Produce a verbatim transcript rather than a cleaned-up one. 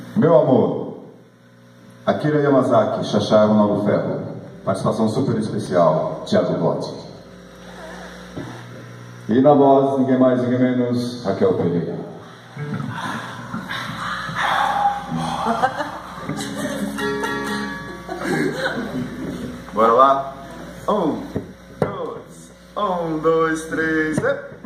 Meu amor, Akira Yamazaki, Xaxá é o Novo Ferro. Participação super especial, Thiago Botti. E na voz, ninguém mais, ninguém menos, Raquel Pereira. Bora lá? Um, dois, um, dois, três, e...